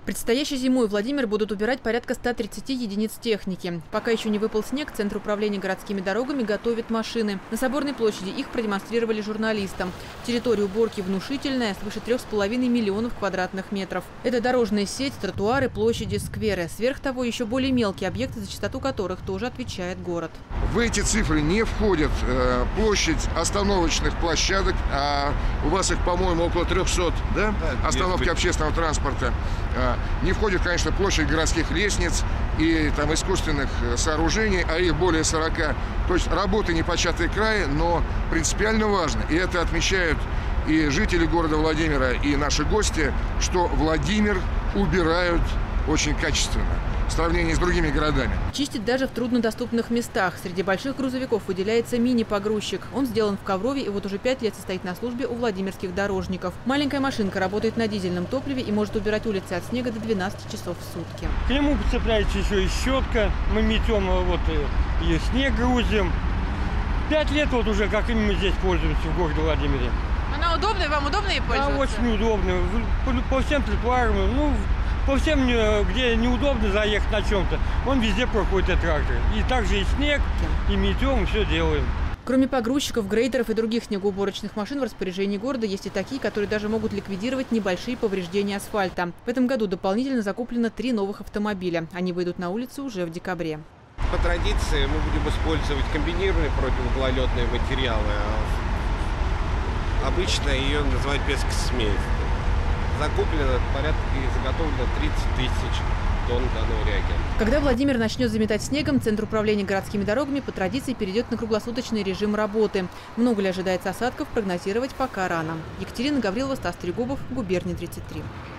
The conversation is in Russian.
Предстоящей зимой Владимир будут убирать порядка 130 единиц техники. Пока еще не выпал снег, Центр управления городскими дорогами готовит машины. На Соборной площади их продемонстрировали журналистам. Территория уборки внушительная, свыше 3,5 миллионов квадратных метров. Это дорожная сеть, тротуары, площади, скверы. Сверх того, еще более мелкие объекты, за чистоту которых тоже отвечает город. В эти цифры не входит площадь остановочных площадок, а у вас их, по-моему, около 300, да? Остановки общественного транспорта. Не входит, конечно, площадь городских лестниц и там искусственных сооружений, а их более 40. То есть работы непочатый край, но принципиально важно. И это отмечают и жители города Владимира, и наши гости, что Владимир убирают очень качественно в сравнении с другими городами. Чистит даже в труднодоступных местах. Среди больших грузовиков выделяется мини-погрузчик. Он сделан в Коврове и вот уже 5 лет состоит на службе у владимирских дорожников. Маленькая машинка работает на дизельном топливе и может убирать улицы от снега до 12 часов в сутки. К нему цепляется еще и щетка. Мы метем, вот и снег грузим. 5 лет вот уже, как мы здесь пользуемся в городе Владимире. Она удобная? Вам удобно ей пользоваться? Да, очень удобно. По всем тротуарам, по всем, где неудобно заехать на чем-то, он везде проходит этот трактор. И также и снег, и метем, все делаем. Кроме погрузчиков, грейдеров и других снегоуборочных машин в распоряжении города есть и такие, которые даже могут ликвидировать небольшие повреждения асфальта. В этом году дополнительно закуплено 3 новых автомобиля. Они выйдут на улицу уже в декабре. По традиции мы будем использовать комбинированные противогололедные материалы. Обычно ее называют пескосмесь. Закуплено порядка и заготовлено 30 тысяч тонн данного реагента. Когда Владимир начнет заметать снегом, Центр управления городскими дорогами по традиции перейдет на круглосуточный режим работы. Много ли ожидается осадков, прогнозировать пока рано. Екатерина Гаврилова, Стас Трегубов, Губерния 33.